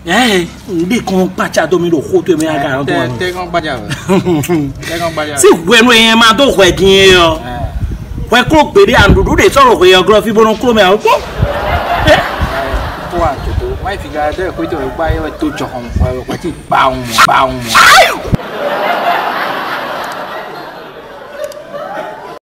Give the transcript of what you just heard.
Ndi kon pacha domino khoto me aga to. Te kon pacha. Te kon pacha. Si wenu yen ma do khwe din yo. Khwe kro pede andudu de soro khwe yo gro fi bono kro me ko. Wa to mai figa de khwe to ba yo to jo hon kwa ti ba un.